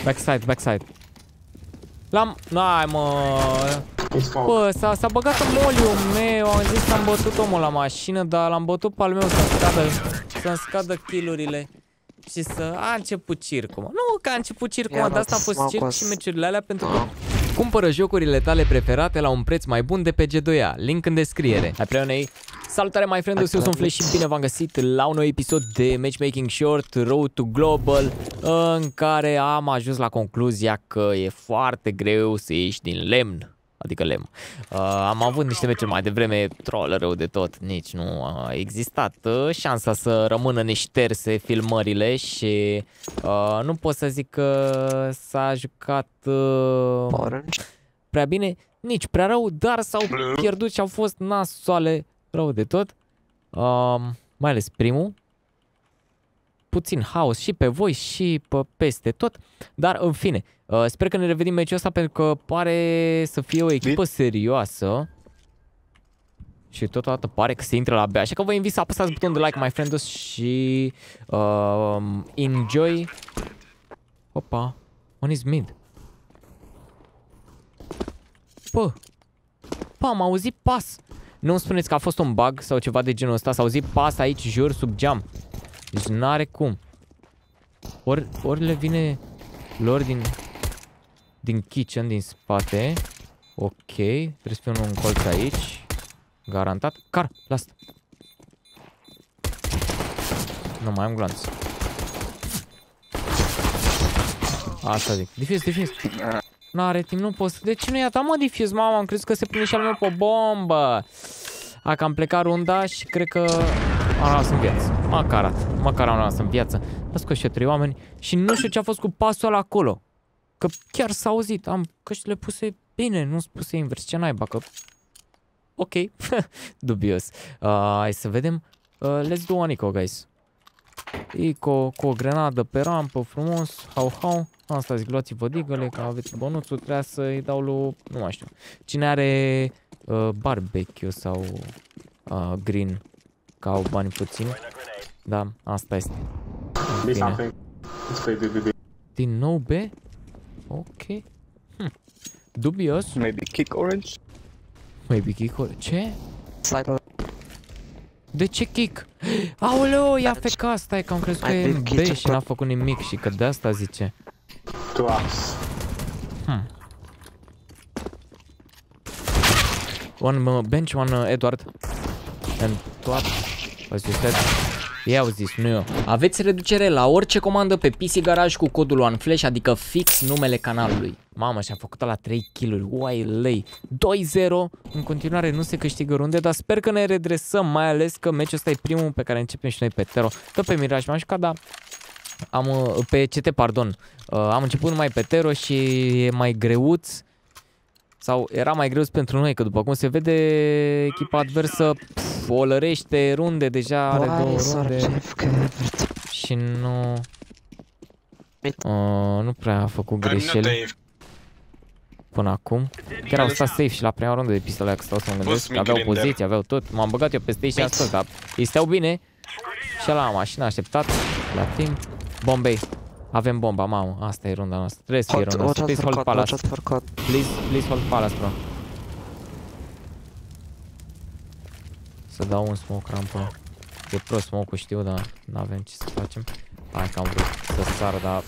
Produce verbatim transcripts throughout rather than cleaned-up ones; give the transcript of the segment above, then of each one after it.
Backside, backside. L-am... N-ai, mă... Bă, s-a băgat în moliul meu. Am zis că am bătut omul la mașină, dar l-am bătut pe al meu să-mi scadă, să-mi scadă kill-urile. Și să... A început circul, mă. Nu că a început circul, mă, de asta a fost circ și meciurile alea, pentru că cumpără jocurile tale preferate la un preț mai bun de pe G doi A. Link în descriere. Hai, prietenei. Salutare, my friend, eu sunt Flash și bine v-am găsit la un nou episod de Matchmaking Short Road to Global, în care am ajuns la concluzia că e foarte greu să ieși din lemn. Adică lemn. Uh, am avut niște meciuri mai devreme, troll rău de tot, nici nu a existat uh, șansa să rămână neșterse filmările și uh, nu pot să zic că s-a jucat uh, prea bine, nici prea rău, dar s-au pierdut și au fost nasoale rău de tot. Uh, mai ales primul. Puțin haos și pe voi și pe peste tot. Dar în fine, uh, sper că ne revenim meciul ăsta, pentru că pare să fie o echipă serioasă. Și totodată pare că se intră la B. Așa că vă invit să apăsați butonul de like, my friends, și uh, enjoy. Opa, one is mid. Bă, bă, am auzit pas. Nu-mi spuneți că a fost un bug sau ceva de genul ăsta. S-a auzit pas aici, jur, sub geam. Deci n-are cum. Ori, ori le vine lor din din kitchen, din spate. Ok, trebuie să fie unul în colț aici. Garantat. Car, lasă. Nu mai am glanț. Asta zic. Diffuse, diffuse. N-are timp, nu pot să... De ce nu i-a dat, mă, diffuse, mama? Am crezut că se prinde și al meu pe bombă. A, că am plecat runda și cred că am rămas în viață. Măcar atât. Măcar am rămas în viață. Am scos și trei oameni și nu știu ce a fost cu pasul ăla acolo. Că chiar s-a auzit. Am căștile puse bine, nu sunt puse invers. Ce naiba, că... Ok. Dubios. Uh, hai să vedem. Uh, let's do one eco, guys. Eco cu o grenadă pe rampă, frumos. Hau, hau. Asta zic, luați-vă digăle, că aveți bonuțul. Trebuia să-i dau lui... Nu mai știu. Cine are uh, barbecue sau uh, green, că au bani puțini. Da, asta este. Din nou B? Ok. Hm. Dubios. Maybe kick orange. Maybe kick orange. Ce? De ce kick? Aoleo, ia feca, stai că am crezut că e în B și n-a făcut nimic și că de asta zice. Hmm. One uh, bench, one uh, Edward. And top. As you said. I-au zis, nu eu. Aveți reducere la orice comandă pe P C Garage cu codul OneFlash, adică fix numele canalului. Mamă, și-a făcut la trei kill-uri, uai lei. doi zero, în continuare nu se câștigă runde, dar sper că ne redresăm, mai ales că meciul ăsta e primul pe care începem și noi pe Tero. Tot pe Mirage m-am jucat, dar am, pe C T, pardon. Am început numai pe Tero și e mai greuț. Sau era mai greu pentru noi, că după cum se vede, echipa adversă pf, o lărește runde, deja are două runde și nu uh, nu prea a făcut greșeli până acum. Chiar au stat safe și la prima rundă de pistole, că stau să mă gândesc, că aveau poziție, aveau tot. M-am băgat eu peste ei și am spus, dar îi steau bine. Și ăla la mașină a așteptat la timp. Bombei. Avem bomba, mamă, asta e runda noastră. Trebuie să fie runda noastră. Please hold palace. Please, please hold palace, bro. Să dau un smoke rampă. E pro smoke-ul, știu, dar n-avem ce să facem. Hai că am vrut să sară, dar...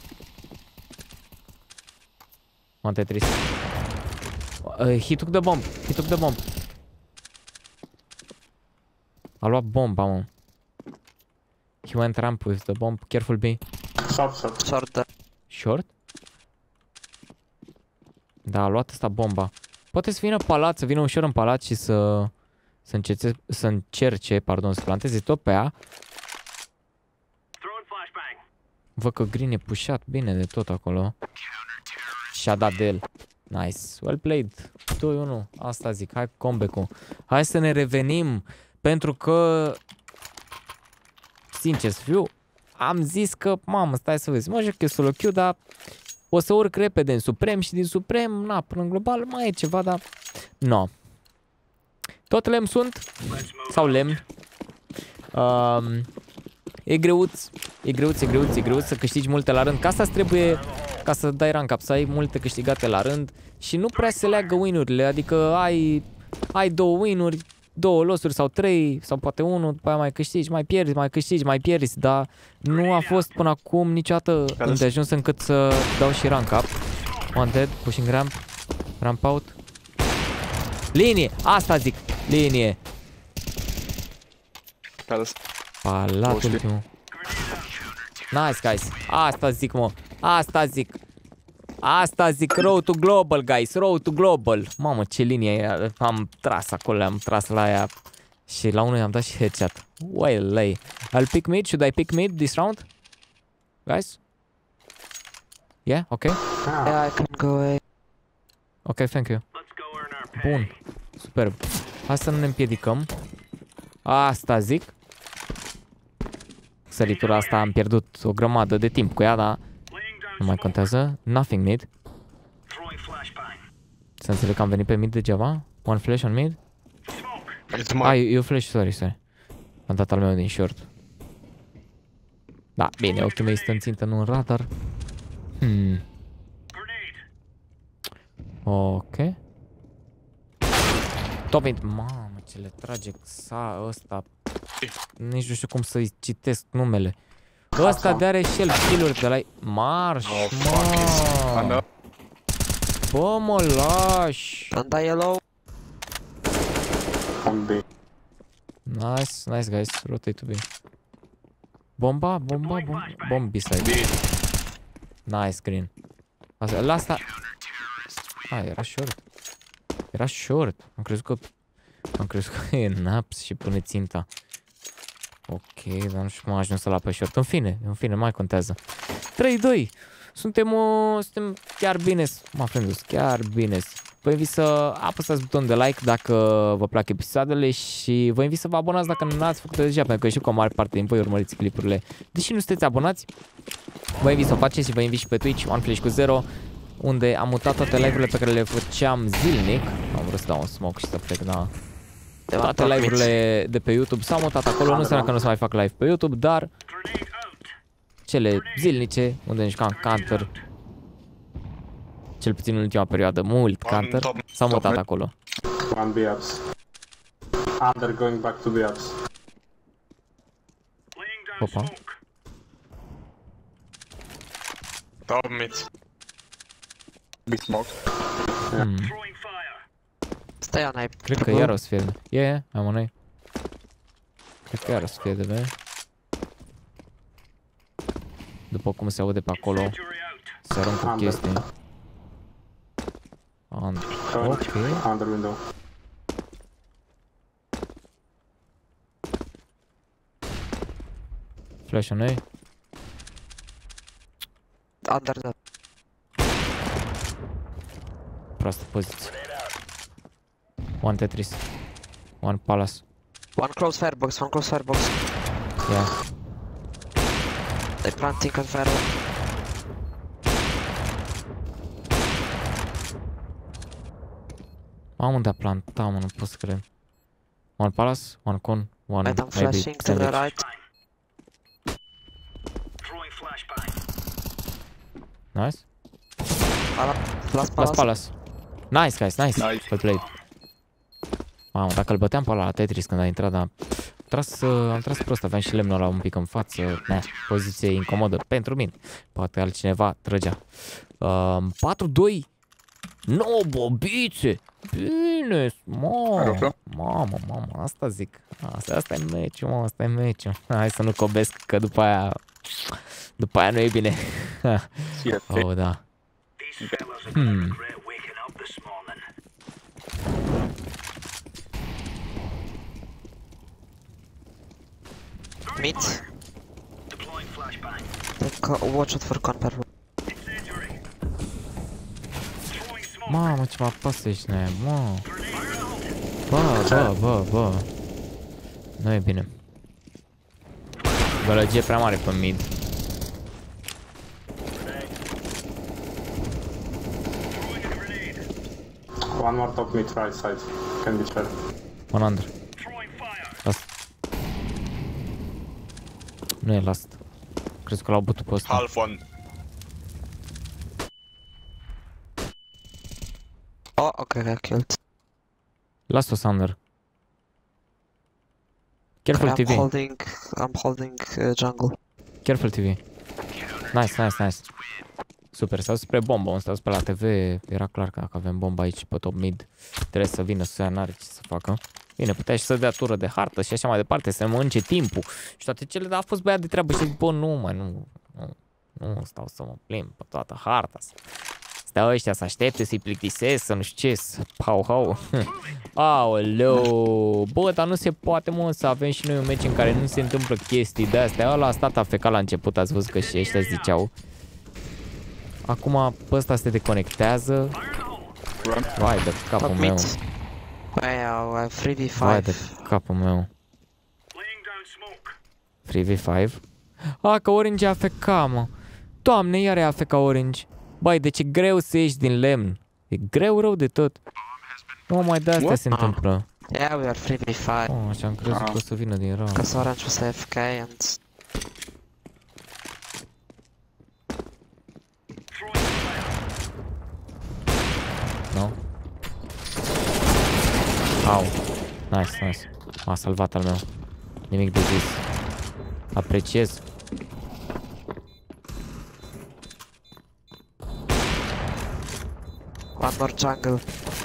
Mă Tetris. Uh, he took the bomb. He took the bomb. A luat bomba, mă. He went ramp with the bomb. Careful, B. Short, short. Short, da. Short? Da, a luat asta bomba. Poate să vină palat, să vină ușor în palat și să să încerce, să încerce, pardon, să planteze tot pe A. Văd că Green e pușat bine de tot acolo. Și-a dat de el. Nice. Well played. doi unu. Asta zic. Hai comeback-ul. Hai să ne revenim. Pentru că, sincer să fiu, am zis că, mamă, stai să vezi, mă joc eu solo queue, dar o să urc repede în Suprem și din Suprem, na, până în global mai e ceva, dar no. Tot lemn sunt, sau lemn. Um, e greuț, e greuț, e greuț, e greuț să câștigi multe la rând, că asta îți trebuie ca să dai rank up, să ai multe câștigate la rând și nu prea se leagă win-urile, adică ai, ai două win-uri, două losuri sau trei, sau poate unul, după aia mai câștigi, mai pierzi, mai câștigi, mai pierzi, dar nu a fost până acum niciodată îndeajuns încât să dau și rank up. One dead, pushing ramp, ramp out. Linie, asta zic, linie. Palat ultimul. Nice, guys, asta zic, mă, asta zic. Asta zic, road to global, guys, road to global. Mamă, ce linie am tras acolo, am tras la ea. Și la unul am dat și headshot. Well, lay. I'll pick mid, should I pick mid this round? Guys? Yeah, okay? Yeah, I can go away. Ok, thank you. Bun, superb. Hai să nu ne împiedicăm. Asta zic. Săritura asta am pierdut o grămadă de timp cu ea, dar nu mai contează. Nothing mid. Să înțeleg că am venit pe mid degeaba. One flash on mid. Ah, eu flash, sorry, sorry. Am dat al meu din short. Da, bine, ochii mei stă în țintă, nu în radar. Hmm. Ok. Top mid. Mamă, ce le trage sa ăsta. Nici nu știu cum să-i citesc numele. Ăsta de are și el kill-uri de la Marș, mă. Bă, mă lași. Anda yellow. Nice, nice guys, rotate to B. Bomba, bomba, bomba, bomb B-side. Nice, green. Asta, la asta... Ah, era short. Era short. Am crezut că... Am crezut că e naps și pune ținta. Ok, dar nu știu cum am ajuns să la pe short. În fine, în fine, mai contează. trei doi. Suntem, uh, suntem chiar bine, mă frândus, chiar bine. Vă invit să apăsați butonul de like dacă vă plac episoadele și vă invit să vă abonați dacă nu ați făcut deja, pentru că știu că o mare parte din voi urmăriți clipurile. Deși nu sunteți abonați, vă invit să o faceți și vă invit și pe Twitch, OneFlash cu zero, unde am mutat toate live-urile pe care le făceam zilnic. Am vrut să dau un smoke și să plec, da. Toate live-urile de pe YouTube s-au mutat acolo, nu înseamnă că nu o să mai fac live pe YouTube, dar cele zilnice, unde ne jucam Counter, cel puțin în ultima perioadă, mult Counter, s-au mutat acolo. One B ups. Under going back to B ups. Opa. Top mid. Big smoke. Hmm. Stai on A. Cred că iar o să fie de... Yeah, yeah, am on A. Cred că iar o să fie de B. După cum se aude pe acolo, se aruncă chestii. Under. Ok. Under window. Flash on A. Under that. Proastă poziție. One Tetris. One Palace. One close firebox, one close firebox. Yeah. They planting on fire. Am unde a planta, mă, nu pot să cred. One Palace, one Con, one Right, I'm flashing to the right. Nice. Last Last Palace. Palace. Nice, guys, nice. Nice. Well played. Mamă, dacă îl băteam pe ăla la Tetris când a intrat, dar... Am tras, uh, am tras prost, aveam și lemnul ăla un pic în față. Nah, poziție incomodă pentru mine. Poate altcineva trăgea. Uh, patru doi. No, bobițe! Bine, mamă, mamă, mamă, asta zic. Asta, asta e meciul, mă, asta e meciul. Hai să nu cobesc, că după aia... După aia nu e bine. Oh, da. Hmm. Mid. Watch out for conper. Mamă, ce mă apasă ești, ne, mă. Bă, bă, bă, bă. Nu e bine. Gălăgie prea mare pe mid. One more top mid right side. Can be fair. One under. Last. Nu e last. Crezi că l-au bătut pe ăsta. Half one. Oh, okay, I killed. Las-o, Sander. Careful Okay, T V. I'm holding, I'm holding uh, jungle. Careful T V. Nice, nice, nice. Super, s-au spre bombă, am stat pe la T V, era clar că dacă avem bomba aici pe top mid, trebuie să vină să ia, n-are ce să facă. Bine, putea și să dea tură de hartă și așa mai departe, să ne mănânce timpul și toate cele, dar a fost băiat de treabă și zic, bă, nu, mai nu, nu, nu stau să mă plimb pe toată harta. Stau ăștia să aștepte, să-i plictisesc, să nu știu ce, să hau, hau. Aoleu, bă, dar nu se poate, mă, să avem și noi un meci în care nu se întâmplă chestii de-astea. Ăla a stat afecat la început, ați văzut că și ăștia ziceau. Acum pe ăsta se deconectează. Vai de capul meu. Wow, three v five. Vai de capul meu. three v five? A, că Orange e A F K, mă. Doamne, iar e A F K Orange. Băi, deci e greu să ieși din lemn. E greu rău de tot. Nu mai de astea se întâmplă. Yeah, we are three v five. Oh, așa am crezut că o să vină din rău. Because Orange was A F K and... No? Au. Nice, nice. M-a salvat al meu. Nimic de zis. Apreciez. One more jungle.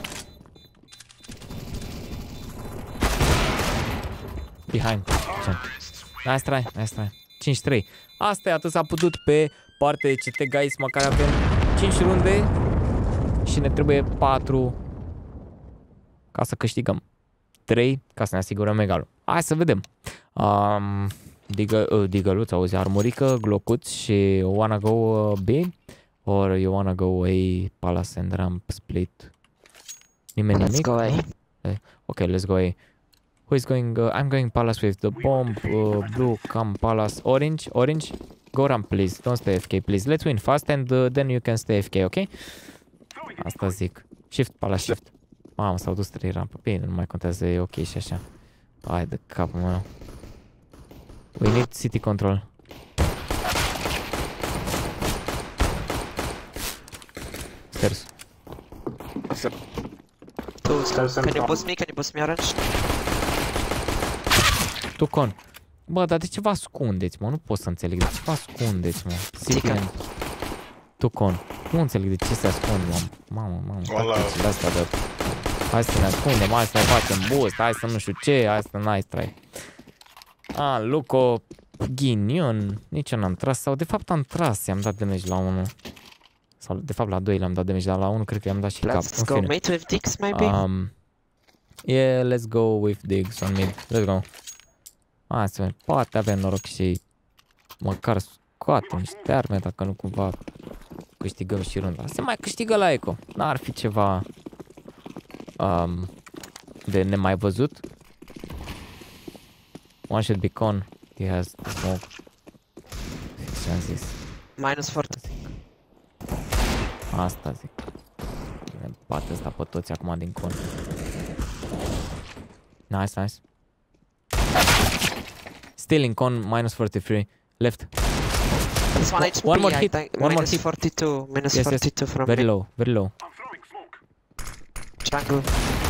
Behind. Nice try, nice try. cinci trei. Asta e, atât s-a putut pe partea de C T guys, măcar avem cinci runde și ne trebuie patru ca să câștigăm. trei ca să ne asigurăm egalul. Hai să vedem. Um, digă, uh, digăluț, auzi, armurică, glocuț și wanna go uh, B or you wanna go A, palace and ramp split. Nimeni Let's nimic? go A. No? Ok, let's go A. Who is going? Uh, I'm going palace with the bomb. Uh, blue, come palace. Orange, orange. Go ramp, please. Don't stay A F K, please. Let's win fast and uh, then you can stay A F K, ok? Asta zic. Shift, palace, shift. Mamă, s-au dus trei rampă. Bine, nu mai contează, e ok și așa. Hai de capul meu. We need city control. Stairs. Two Stairs and Can you front. boost me? Can you boost me, Orange? Tu con. Bă, dar de ce vă ascundeți, mă? Nu pot să înțeleg. De ce vă ascundeți, mă? City and... Tu con. Nu înțeleg de ce se ascund, mă. Mamă, mamă. Tacticile astea de... Hai să ne ascundem, hai să ne facem boost, hai să nu știu ce, hai să nice try. Ah, Luco, ghinion, nici eu n-am tras, sau de fapt am tras, i-am dat damage la unul. Sau de fapt la doi le-am dat damage, dar la unul cred că i-am dat și cap. Let's go mate with Dix, maybe? Um, yeah, let's go with digs on mid, let's go. Hai să vedem, poate avem noroc și măcar scoatem niște arme, dacă nu cumva câștigăm și runda. Se mai câștigă la eco, n-ar fi ceva... Um, de nemai văzut. One should be con. He has smoke. Ce-am zis? Minus forty. Asta zic. Ne bate ăsta pe toți acum din con. Nice, nice. Still in con, minus forty-three. Left. This one H P, One more I hit, think. one more Minus hit. forty-two. Minus Yes, yes. forty-two from Very me. low, very low. Jungle.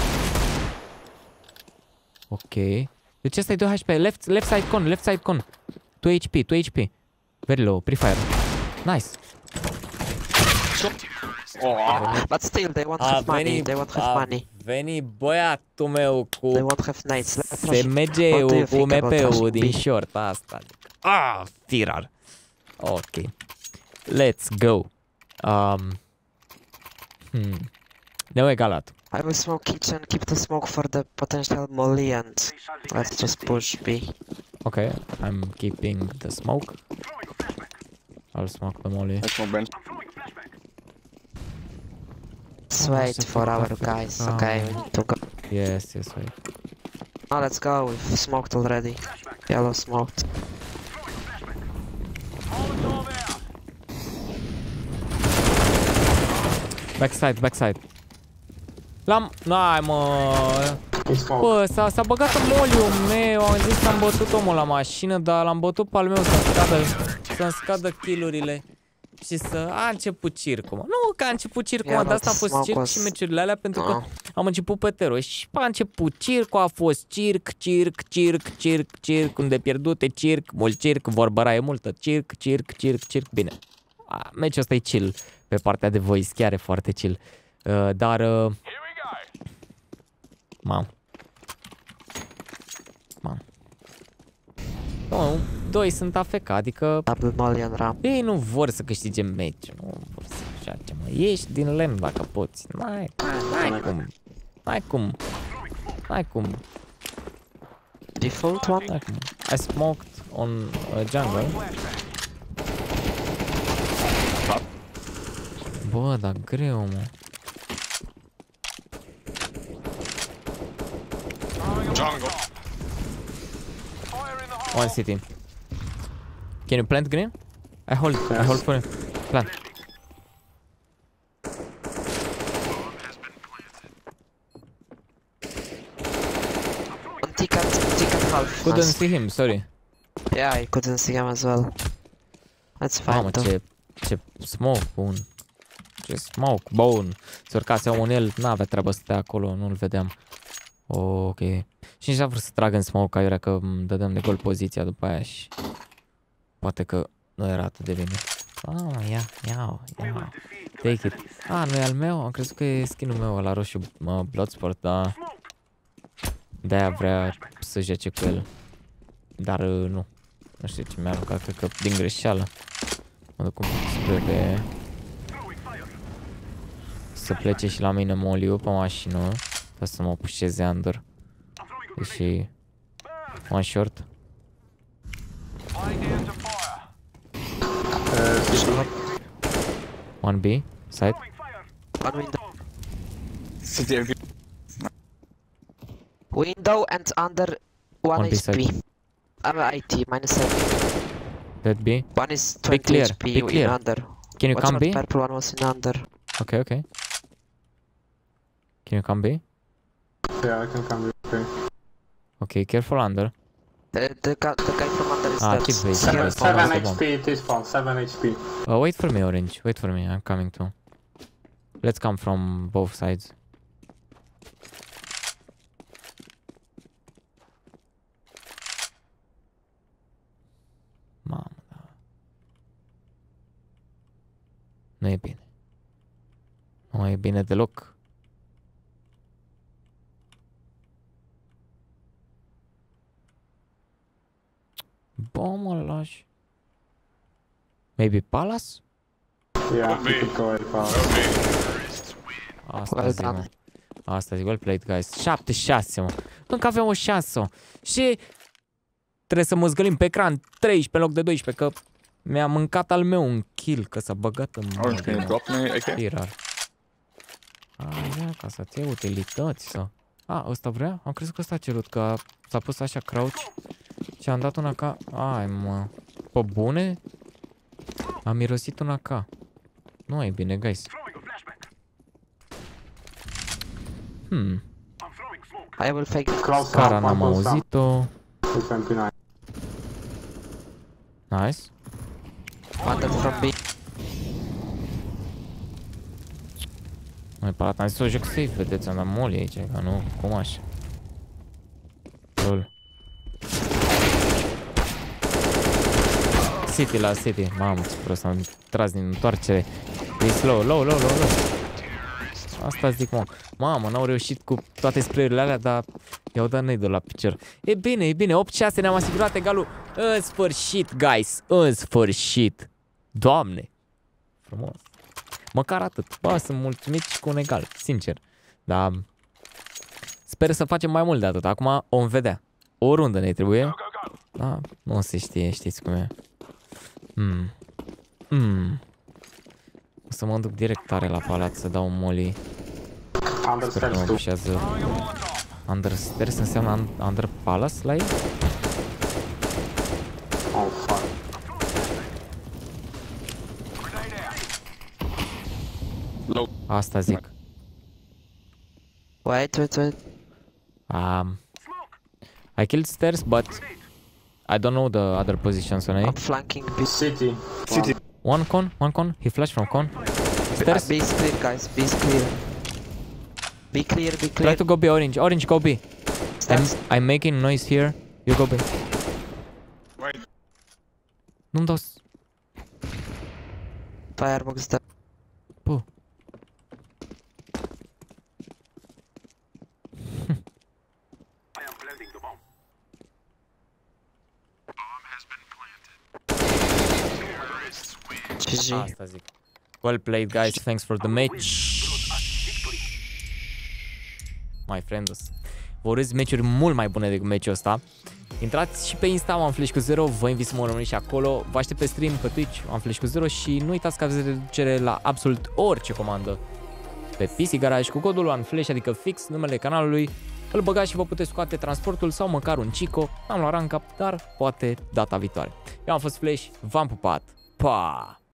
Ok. Deci ăsta e doi H P. Left, left side con, left side con. two H P, two H P. Very low, pre-fire. Nice. Oh, but still, they won't have money. They won't have money. Veni băiatul meu cu... They won't have nades. Let's Se rush. merge What do you cu think M about P-ul rushing din B? short asta. Ah, firar. Ok. Let's go. Um, hmm. Ne-au egalat. I will smoke kitchen, keep the smoke for the potential molly, and let's just push B. Ok, I'm keeping the smoke. I'll smoke the molly. Let's move bench. Let's wait for our guys. Okay, we need to go. Yes, yes, wait. Oh, let's go. We've smoked already. Yellow smoked. Backside, backside. L-am... N-ai, mă... Bă, s-a băgat în moliul meu, am zis că am bătut omul la mașină, dar l-am bătut pe al meu să-mi scadă, să-mi scadă kill-urile. și să a început circul, mă. Nu că a început circul, mă, Yeah, de asta a but fost smoke circ was- și meciurile alea, pentru că Ah. am început pe tero și a început circul, a fost circ, circ, circ, circ, circ, unde pierdute, circ, mult circ, vorbăra e multă, circ, circ, circ, circ, bine. A, meciul ăsta e chill pe partea de voice, chiar e foarte chill. Uh, dar... Uh, mam. Mam. Nu, doi sunt A F K, adică Double molly and ramp. ei nu vor să câștige meciul, nu vor să joace, mă. Ieși din lemn dacă poți. N-ai, n-ai cum. N-ai cum. N-ai cum. Default one? N-ai cum. I smoked on uh, jungle. Bă, dar greu, mă. Jungle. One city. Can you plant green? I hold, I hold for you. Plant. One ticket, ticket half. Couldn't Nice. see him, sorry. Yeah, I couldn't see him as well. That's fine Mamă, though. ce, ce smoke bun. Ce smoke bun. Se urcase omul în el, n-avea treabă să stea acolo, nu-l vedeam. Ok. Și nici n-a vrut să tragă în smoke, aiurea că îmi dădeam de gol poziția după aia și... Poate că nu era atât de bine. Ah, ia, ia, ia. Take it. Ah, nu e al meu? Am crezut că e skin-ul meu la roșu, uh, Bloodsport, dar... De-aia vrea să joace cu el. Dar uh, nu. Nu știu ce mi-a aruncat, cred că din greșeală. Mă duc un pic spre pe... Să plece și la mine Moliu pe mașină. Ca să mă pușeze under. Și... One short. One B. Side. One window. City A V. Window and under one One B H P. side. I'm I T, minus seven. Dead B. One is Be twenty clear, H P be in clear. under. Can you Watch come out, B? purple one was in under. Okay, okay. Can you come B? Yeah, I can come with you. Okay, careful under. The, the, guy, the guy from under is Ah, dead. keep base, Seven- keep base. Seven Almost the H P, T-spawn, seven H P. Uh, wait for me, Orange. Wait for me. I'm coming too. Let's come from both sides. Mamă, da. Nu e bine. Nu e bine deloc. Bă, mă lași. Maybe Palace? Yeah, Could you be. could go ahead, pal. Asta Well zic, mă. done. Asta zic, well played, guys. șapte șase, mă. Încă avem o șansă, mă. Și trebuie să mă zgălim pe ecran treisprezece în loc de doisprezece, că mi-a mâncat al meu un kill, că s-a băgat în Orange, can you drop me A K? E rar. A, ia, ca să-ți iei utilități, să... A, ăsta vrea? Am crezut că ăsta a cerut, că s-a pus așa crouch și am dat una ca... Ai, mă... Pe bune? Am mirosit una ca... Nu e bine, guys. Hmm, I will fake it. Close cara down, n-am one close down. auzit-o. two twenty-nine. Nice. Under from B. Mai palat, am zis să o joc safe, vedeți, am dat molly aici, că nu, cum așa. Lol. City la City, mamă ce prost, am tras din întoarcere. E slow, low, low, low, low. Asta zic, mă. Mamă, n-au reușit cu toate spray-urile alea, dar i-au dat nade la picior. E bine, e bine, opt șase, ne-am asigurat egalul. În sfârșit, guys, în sfârșit. Doamne. Frumos. Măcar atât. Bă, sunt mulțumit și cu un egal, sincer. Dar sper să facem mai mult de atât. Acum o vedea. O rundă ne trebuie. Da, nu se știe, știți cum e. Hmm. Hmm. O să mă duc direct tare la palat să dau un molly. Under Sper că stairs mă too. bușează. Under stairs înseamnă un- under palace la ei? Oh, fuck. Low. Asta zic. Wait, wait, wait. Um, I killed stairs, but I don't know the other positions on A. I'm flanking B. City. City. One. One con, one con. He flashed from con. Uh, Stairs. B is clear, guys. B is clear. Be clear, be Try clear. to go B, orange. Orange, go B. I'm, Stairs. I'm making noise here. You go B. Wait. Nu-mi dau... s- Firebox da. Bă. G G. Asta zic. Well played, guys. Thanks for the match. My friends. Vă urez meciuri mult mai bune decât meciul ăsta. Intrați și pe Insta, OneFlash cu zero. Vă invit să mă urmăriți și acolo. Vă aștept pe stream, pe Twitch, OneFlash cu zero. Și nu uitați că aveți reducere la absolut orice comandă pe P C Garage cu codul OneFlash, adică fix numele canalului. Îl băgați și vă puteți scoate transportul sau măcar un Chico. N-am luat rank up, dar poate data viitoare. Eu am fost Flash, v-am pupat. Pa!